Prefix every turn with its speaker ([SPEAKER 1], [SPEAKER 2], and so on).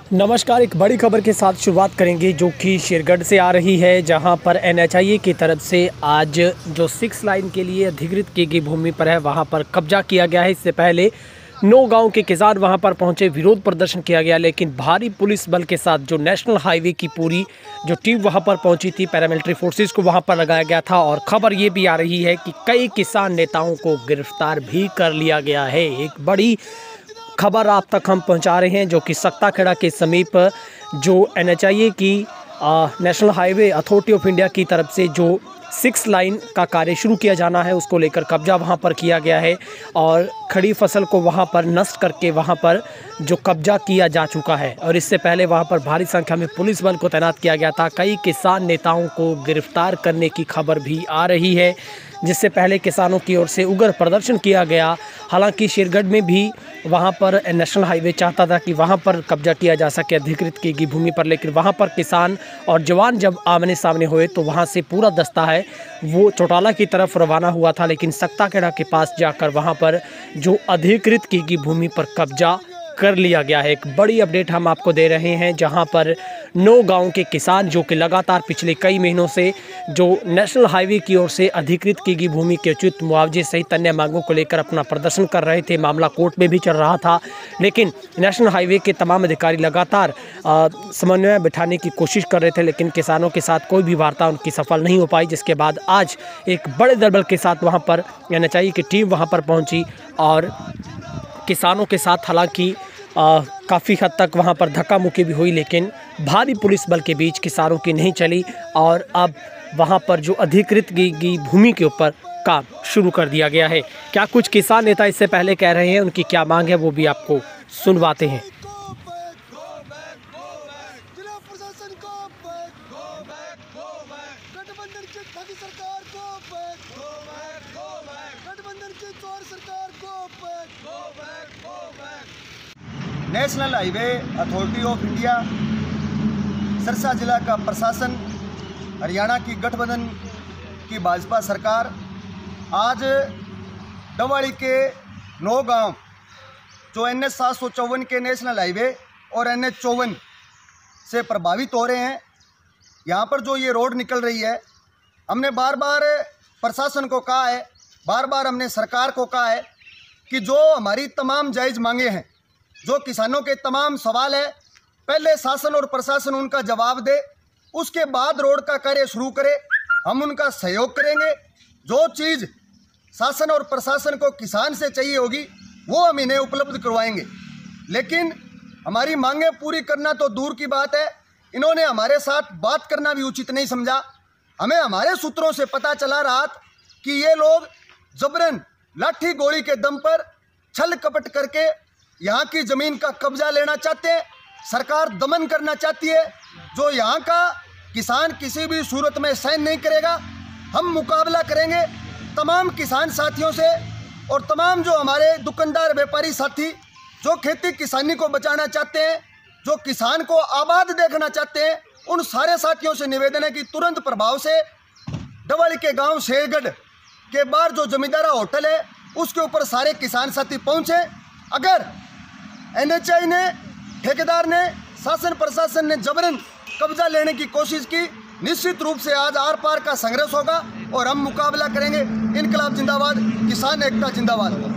[SPEAKER 1] नमस्कार। एक बड़ी खबर के साथ शुरुआत करेंगे जो कि शेरगढ़ से आ रही है, जहां पर NHIA की तरफ से आज जो 6 लाइन के लिए अधिकृत की गई भूमि पर है वहां पर कब्जा किया गया है। इससे पहले 9 गांव के किसान वहां पर पहुंचे, विरोध प्रदर्शन किया गया, लेकिन भारी पुलिस बल के साथ जो नेशनल हाईवे की पूरी जो टीम वहां पर पहुंची थी, पैरामिलिट्री फोर्सेस को वहां पर लगाया गया था। और खबर ये भी आ रही है कि कई किसान नेताओं को गिरफ्तार भी कर लिया गया है। एक बड़ी खबर आप तक हम पहुंचा रहे हैं जो कि सक्ताखेड़ा के समीप जो NHIA की national highway authority of India की तरफ से जो 6 लाइन का कार्य शुरू किया जाना है, उसको लेकर कब्जा वहां पर किया गया है और खड़ी फसल को वहां पर नष्ट करके वहां पर जो कब्जा किया जा चुका है। और इससे पहले वहां पर भारी संख्या में पुलिस बल को तैनात किया गया था। कई किसान नेताओं को गिरफ्तार करने की खबर भी आ रही है, जिससे पहले किसानों की ओर से उग्र प्रदर्शन किया गया। हालांकि शेरगढ़ में भी वहां पर नेशनल हाईवे चाहता था कि वहां पर कब्जा किया जा सके अधिकृत की गई भूमि पर, लेकिन वहां पर किसान और जवान जब आमने सामने हुए तो वहां से पूरा दस्ता है वो चौटाला की तरफ रवाना हुआ था। लेकिन सक्ताखेड़ा के पास जाकर वहां पर जो अधिकृत की गई भूमि पर कब्जा कर लिया गया है। एक बड़ी अपडेट हम आपको दे रहे हैं, जहां पर 9 गांव के किसान जो कि लगातार पिछले कई महीनों से जो नेशनल हाईवे की ओर से अधिकृत की गई भूमि के उचित मुआवजे सहित अन्य मांगों को लेकर अपना प्रदर्शन कर रहे थे। मामला कोर्ट में भी चल रहा था, लेकिन नेशनल हाईवे के तमाम अधिकारी लगातार समन्वय बिठाने की कोशिश कर रहे थे, लेकिन किसानों के साथ कोई भी वार्ता उनकी सफल नहीं हो पाई। जिसके बाद आज एक बड़े दलबल के साथ वहाँ पर NHIA की टीम वहाँ पर पहुँची और किसानों के साथ हालांकि काफ़ी हद तक वहां पर धक्का मुक्की भी हुई, लेकिन भारी पुलिस बल के बीच किसानों की नहीं चली और अब वहां पर जो अधिकृत की गई भूमि के ऊपर काम शुरू कर दिया गया है। क्या कुछ किसान नेता इससे पहले कह रहे हैं, उनकी क्या मांग है, वो भी आपको सुनवाते हैं।
[SPEAKER 2] National highway authority of India, Sirsa जिला का प्रशासन, हरियाणा की गठबंधन की भाजपा सरकार आज डवाड़ी के 9 गांव जो NH 754 के नेशनल हाईवे और NH 54 से प्रभावित हो रहे हैं, यहाँ पर जो ये रोड निकल रही है, हमने बार बार प्रशासन को कहा है, बार बार हमने सरकार को कहा है कि जो हमारी तमाम जायज़ मांगे हैं, जो किसानों के तमाम सवाल है, पहले शासन और प्रशासन उनका जवाब दे, उसके बाद रोड का कार्य शुरू करे। हम उनका सहयोग करेंगे। जो चीज़ शासन और प्रशासन को किसान से चाहिए होगी वो हम इन्हें उपलब्ध करवाएंगे। लेकिन हमारी मांगें पूरी करना तो दूर की बात है, इन्होंने हमारे साथ बात करना भी उचित नहीं समझा। हमें हमारे सूत्रों से पता चला रात कि ये लोग जबरन लाठी गोली के दम पर छल कपट करके यहाँ की ज़मीन का कब्जा लेना चाहते हैं। सरकार दमन करना चाहती है, जो यहाँ का किसान किसी भी सूरत में सहन नहीं करेगा। हम मुकाबला करेंगे तमाम किसान साथियों से और तमाम जो हमारे दुकानदार व्यापारी साथी जो खेती किसानी को बचाना चाहते हैं, जो किसान को आबाद देखना चाहते हैं, उन सारे साथियों से निवेदन है कि तुरंत प्रभाव से डवाड़ी के गाँव शेरगढ़ के बाहर जो जमींदारा होटल है उसके ऊपर सारे किसान साथी पहुँचे। अगर NHI ने, ठेकेदार ने, शासन प्रशासन ने जबरन कब्जा लेने की कोशिश की, निश्चित रूप से आज आर पार का संघर्ष होगा और हम मुकाबला करेंगे। इनकलाब जिंदाबाद, किसान एकता जिंदाबाद।